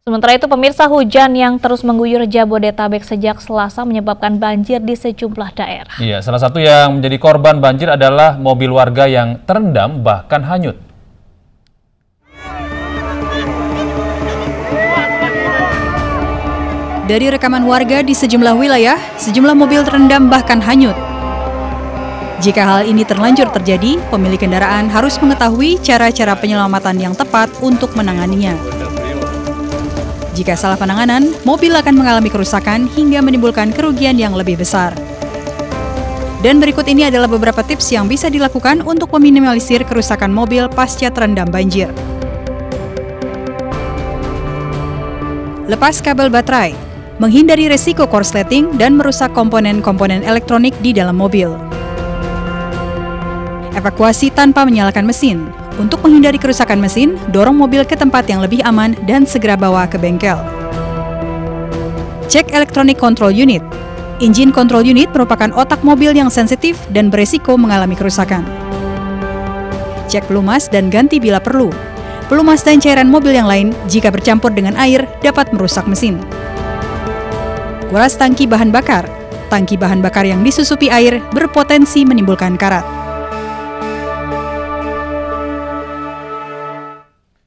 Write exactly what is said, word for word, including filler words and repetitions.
Sementara itu, pemirsa, hujan yang terus mengguyur Jabodetabek sejak Selasa menyebabkan banjir di sejumlah daerah. Iya, salah satu yang menjadi korban banjir adalah mobil warga yang terendam bahkan hanyut. Dari rekaman warga di sejumlah wilayah, sejumlah mobil terendam bahkan hanyut. Jika hal ini terlanjur terjadi, pemilik kendaraan harus mengetahui cara-cara penyelamatan yang tepat untuk menanganinya. Jika salah penanganan, mobil akan mengalami kerusakan hingga menimbulkan kerugian yang lebih besar. Dan berikut ini adalah beberapa tips yang bisa dilakukan untuk meminimalisir kerusakan mobil pasca terendam banjir. Lepas kabel baterai, menghindari resiko korsleting dan merusak komponen-komponen elektronik di dalam mobil. Evakuasi tanpa menyalakan mesin. Untuk menghindari kerusakan mesin, dorong mobil ke tempat yang lebih aman dan segera bawa ke bengkel. Cek Electronic Control Unit. Engine Control Unit merupakan otak mobil yang sensitif dan beresiko mengalami kerusakan. Cek pelumas dan ganti bila perlu. Pelumas dan cairan mobil yang lain, jika bercampur dengan air, dapat merusak mesin. Kuras tangki bahan bakar. Tangki bahan bakar yang disusupi air berpotensi menimbulkan karat.